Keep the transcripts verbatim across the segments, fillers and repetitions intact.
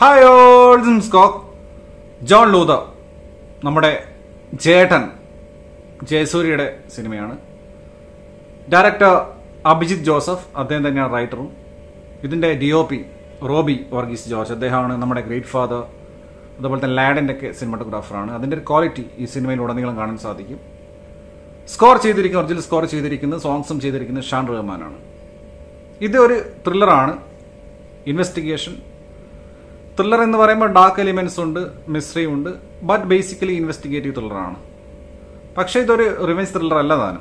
Hi all, this is Scott. John Luther. നമ്മുടെ ജേട്ടൻ ജയസൂര്യയുടെ സിനിമയാണ്. Director Abhijith Joseph, അദ്ദേഹം തന്നെയാണ് റൈറ്ററും. ഇതിന്റെ D O P Robi Varghese George, അദ്ദേഹമാണ് നമ്മുടെ ഗ്രേറ്റ് ഫാദർ, അതുപോലെ തന്നെ ലാഡിന്റെ ഒക്കെ സിനിമാറ്റോഗ്രാഫറാണ്. അതിന്റെ ഒരു ക്വാളിറ്റി ഈ സിനിമയിൽ ഉടനീളം കാണാൻ സാധിക്കും. സ്കോർ ചെയ്തിരിക്കുന്ന ഒറിജിനൽ സ്കോർ ചെയ്തിരിക്കുന്നത് സോങ്സും ചെയ്തിരിക്കുന്നത് ഷാൻ റഹ്മാനാണ്. ഇത് ഒരു ത്രില്ലറാണ്, ഇൻവെസ്റ്റിഗേഷൻ ത്രില്ലർ എന്ന് പറയുമ്പോൾ ഡാർക്ക് എലിമെന്റ്സ് ഉണ്ട്, മിസ്റ്ററി ഉണ്ട്, ബട്ട് ബേസിക്കലി ഇൻവെസ്റ്റിഗേറ്റീവ് ത്രില്ലറാണ്. പക്ഷേ ഇതൊരു റിവെഞ്ച് ത്രില്ലർ അല്ല താനും.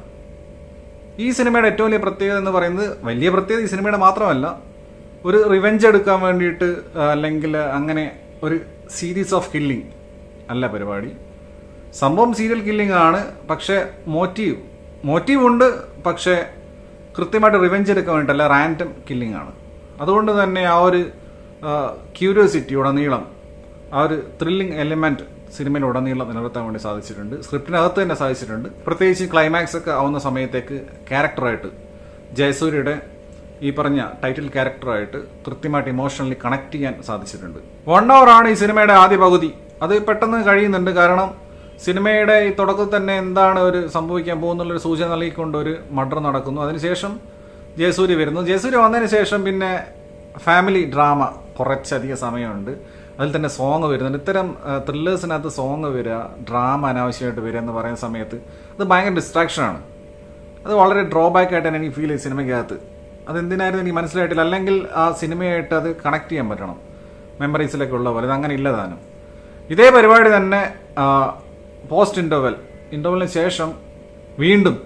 ഈ സിനിമയുടെ ഏറ്റവും വലിയ പ്രത്യേകത എന്ന് പറയുന്നത്, വലിയ പ്രത്യേകത ഈ സിനിമയുടെ മാത്രമല്ല, ഒരു റിവെഞ്ച് എടുക്കാൻ വേണ്ടിയിട്ട് അല്ലെങ്കിൽ അങ്ങനെ ഒരു സീരീസ് ഓഫ് കില്ലിംഗ് അല്ല പരിപാടി. സംഭവം സീരിയൽ കില്ലിംഗ് ആണ്, പക്ഷേ മോറ്റീവ് മോറ്റീവ് ഉണ്ട്, പക്ഷേ കൃത്യമായിട്ട് റിവെഞ്ച് എടുക്കാൻ വേണ്ടിയിട്ടല്ല, റാൻഡം കില്ലിംഗ് ആണ്. അതുകൊണ്ട് തന്നെ ആ ഒരു ക്യൂരിയോസിറ്റി ഉടനീളം, ആ ഒരു ത്രില്ലിംഗ് എലിമെന്റ് സിനിമയിൽ ഉടനീളം നിലനിർത്താൻ വേണ്ടി സാധിച്ചിട്ടുണ്ട്. സ്ക്രിപ്റ്റിനകത്ത് തന്നെ സാധിച്ചിട്ടുണ്ട്. പ്രത്യേകിച്ച് ക്ലൈമാക്സ് ഒക്കെ ആവുന്ന സമയത്തേക്ക് ക്യാരക്ടറായിട്ട് ജയസൂര്യയുടെ ഈ പറഞ്ഞ ടൈറ്റിൽ ക്യാരക്ടറായിട്ട് കൃത്യമായിട്ട് ഇമോഷണലി കണക്ട് ചെയ്യാൻ സാധിച്ചിട്ടുണ്ട്. വൺ അവർ ആണ് ഈ സിനിമയുടെ ആദ്യ പകുതി. അത് പെട്ടെന്ന് കഴിയുന്നുണ്ട്, കാരണം സിനിമയുടെ ഈ തുടക്കത്തിൽ തന്നെ എന്താണ് ഒരു സംഭവിക്കാൻ പോകുന്നുള്ളൊരു സൂചന നൽകിക്കൊണ്ട് ഒരു മർഡർ നടക്കുന്നു. അതിനുശേഷം ജയസൂര്യ വരുന്നു. ജയസൂര്യ വന്നതിന് ശേഷം പിന്നെ ഫാമിലി ഡ്രാമ കുറച്ചധികം സമയമുണ്ട്. അതിൽ തന്നെ സോങ് വരുന്നുണ്ട്. ഇത്തരം ത്രില്ലേഴ്സിനകത്ത് സോങ് വരിക, ഡ്രാമ അനാവശ്യമായിട്ട് വരിക എന്ന് പറയുന്ന സമയത്ത് അത് ഭയങ്കര ഡിസ്ട്രാക്ഷനാണ്. അത് വളരെ ഡ്രോബാക്ക് ആയിട്ടാണ് എനിക്ക് ഫീൽ ചെയ്ത് സിനിമയ്ക്കകത്ത്. അതെന്തിനായിരുന്നു എനിക്ക് മനസ്സിലായിട്ടില്ല. അല്ലെങ്കിൽ ആ സിനിമയായിട്ട് അത് കണക്ട് ചെയ്യാൻ പറ്റണം, മെമ്മറീസിലൊക്കെ ഉള്ള പോലെ. ഇത് അങ്ങനെ ഇല്ല താനും. ഇതേ പരിപാടി തന്നെ പോസ്റ്റ് ഇന്റർവെൽ ഇന്റർവെലിന് ശേഷം വീണ്ടും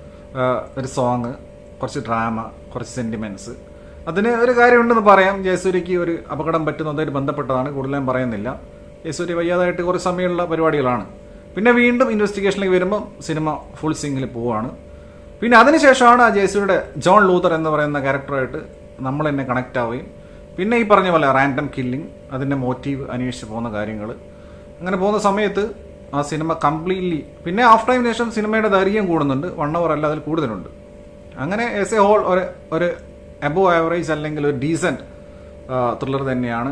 ഒരു സോങ്, കുറച്ച് ഡ്രാമ, കുറച്ച് സെന്റിമെന്റ്സ്. അതിന് ഒരു കാര്യമുണ്ടെന്ന് പറയാം. ജയസൂര്യക്ക് ഒരു അപകടം പറ്റുന്നതായിട്ട് ബന്ധപ്പെട്ടതാണ്, കൂടുതലും പറയുന്നില്ല. ജയസൂര്യ വയ്യാതായിട്ട് കുറച്ച് സമയമുള്ള പരിപാടികളാണ്. പിന്നെ വീണ്ടും ഇൻവെസ്റ്റിഗേഷനിലേക്ക് വരുമ്പോൾ സിനിമ ഫുൾ സിംഗിൽ പോവാണ്. പിന്നെ അതിനുശേഷമാണ് ആ ജയസൂര്യയുടെ ജോൺ ലൂതർ എന്ന് പറയുന്ന ക്യാരക്ടറായിട്ട് നമ്മൾ തന്നെ കണക്ട് ആവുകയും പിന്നെ ഈ പറഞ്ഞ പോലെ റാൻഡം കില്ലിംഗ്, അതിന്റെ മോട്ടീവ് അന്വേഷിച്ച് പോകുന്ന കാര്യങ്ങൾ, അങ്ങനെ പോകുന്ന സമയത്ത് ആ സിനിമ കംപ്ലീറ്റ്ലി, പിന്നെ ഹാഫ് ടൈമിന് ശേഷം സിനിമയുടെ ദൈർഘ്യം കൂടുന്നുണ്ട്. വൺ അവർ അല്ല, അതിൽ കൂടുതലുണ്ട്. അങ്ങനെ എസ് എ ഹോൾ ഒരു ഒരു അബോവ് ആവറേജ് അല്ലെങ്കിൽ ഒരു ഡീസന്റ് ത്രില്ലർ തന്നെയാണ്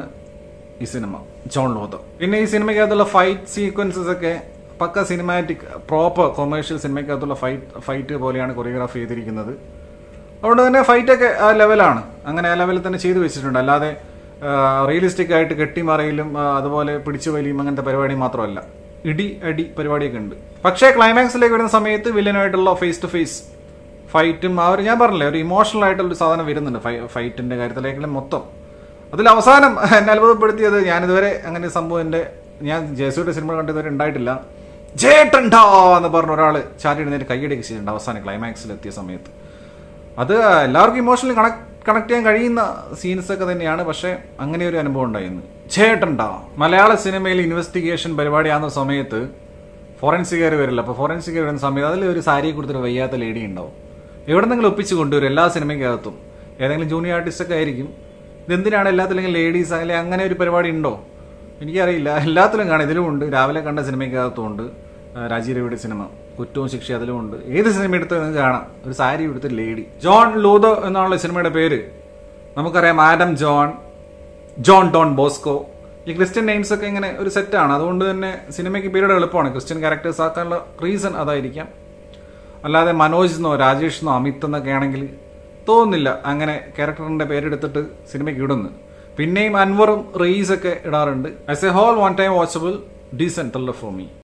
ഈ സിനിമ ജോൺ ലൂതർ. പിന്നെ ഈ സിനിമയ്ക്കകത്തുള്ള ഫൈറ്റ് സീക്വൻസസ് ഒക്കെ പക്ക സിനിമാറ്റിക് പ്രോപ്പർ കൊമേഴ്ഷ്യൽ സിനിമയ്ക്കകത്തുള്ള ഫൈറ്റ് ഫൈറ്റ് പോലെയാണ് കൊറിയോഗ്രാഫ് ചെയ്തിരിക്കുന്നത്. അതുകൊണ്ട് തന്നെ ഫൈറ്റൊക്കെ ആ ലെവലാണ്, അങ്ങനെ ആ ലെവലിൽ തന്നെ ചെയ്തു വെച്ചിട്ടുണ്ട്. അല്ലാതെ റിയലിസ്റ്റിക് ആയിട്ട് കെട്ടിമറയിലും അതുപോലെ പിടിച്ചുവലിയും അങ്ങനത്തെ പരിപാടി മാത്രമല്ല, ഇടി അടി പരിപാടിയൊക്കെ ഉണ്ട്. പക്ഷേ ക്ലൈമാക്സിലേക്ക് വരുന്ന സമയത്ത് വില്ലനായിട്ടുള്ള ഫേസ് ടു ഫേസ് ഫൈറ്റും ആ ഒരു, ഞാൻ പറഞ്ഞില്ലേ, ഒരു ഇമോഷണൽ ആയിട്ടുള്ള സാധനം വരുന്നുണ്ട് ഫൈറ്റിന്റെ കാര്യത്തിലേക്കും മൊത്തം. അതിൽ അവസാനം എന്നെ അത്ഭുതപ്പെടുത്തിയത്, ഞാനിതുവരെ അങ്ങനെ സംഭവം എൻ്റെ ഞാൻ ജയസൂര്യ സിനിമ കണ്ടിതുവരെ ഉണ്ടായിട്ടില്ല. ജേട്ടൻഡാ എന്ന് പറഞ്ഞ ഒരാൾ ചാറ്റി എഴുന്നേറ്റ് കൈയടിയൊക്കെ ചെയ്തിട്ടുണ്ട് അവസാനം ക്ലൈമാക്സിൽ എത്തിയ സമയത്ത്. അത് എല്ലാവർക്കും ഇമോഷണലി കണക്ട് കണക്ട് ചെയ്യാൻ കഴിയുന്ന സീൻസ് ഒക്കെ തന്നെയാണ്. പക്ഷെ അങ്ങനെ ഒരു അനുഭവം ഉണ്ടായിരുന്നു. ജേട്ടൻഡാ മലയാള സിനിമയിൽ ഇൻവെസ്റ്റിഗേഷൻ പരിപാടിയാകുന്ന സമയത്ത് ഫോറൻസിക്കാർ വരില്ല. അപ്പൊ ഫോറൻസിക്കാർ വരുന്ന സമയത്ത് അതിൽ ഒരു സാരിയെ കൊടുത്തൊരു വയ്യാത്ത ലേഡി ഉണ്ടാവും. എവിടെ നിന്നെങ്കിലും ഒപ്പിച്ച് കൊണ്ടുവരും എല്ലാ സിനിമയ്ക്കകത്തും. ഏതെങ്കിലും ജൂനിയർ ആർട്ടിസ്റ്റ് ഒക്കെ ആയിരിക്കും. ഇതെന്തിനാണ് എല്ലാത്തിലെങ്കിലും ലേഡീസ് അല്ലെങ്കിൽ അങ്ങനെ ഒരു പരിപാടി ഉണ്ടോ എനിക്കറിയില്ല. എല്ലാത്തിലും കാണാം. ഇതിലും ഉണ്ട്, രാവിലെ കണ്ട സിനിമയ്ക്കകത്തും ഉണ്ട്, രാജീവ് രവിയുടെ സിനിമ കുറ്റവും ശിക്ഷ അതിലും ഉണ്ട്. ഏത് സിനിമ എടുത്ത് നിങ്ങൾക്ക് കാണാം ഒരു സാരി എടുത്ത ലേഡി. ജോൺ ലൂതർ എന്നുള്ള സിനിമയുടെ പേര് നമുക്കറിയാം. ആഡം ജോൺ, ജോൺ ഡോൺ ബോസ്കോ, ഈ ക്രിസ്ത്യൻ നെയിംസ് ഒക്കെ ഇങ്ങനെ ഒരു സെറ്റാണ്. അതുകൊണ്ട് തന്നെ സിനിമയ്ക്ക് പേരുടെ എളുപ്പമാണ്. ക്രിസ്ത്യൻ ക്യാരക്ടേഴ്സ് ആക്കാനുള്ള റീസൺ അതായിരിക്കാം. അല്ലാതെ മനോജ് എന്നോ രാജേഷ് എന്നോ അമിത് എന്നൊക്കെ ആണെങ്കിൽ തോന്നുന്നില്ല അങ്ങനെ ക്യാരക്ടറിന്റെ പേരെടുത്തിട്ട് സിനിമയ്ക്ക് ഇടുന്നു. പിന്നെയും അൻവറും റീസ് ഒക്കെ ഇടാറുണ്ട്. As a whole one time watchable decent thriller for me.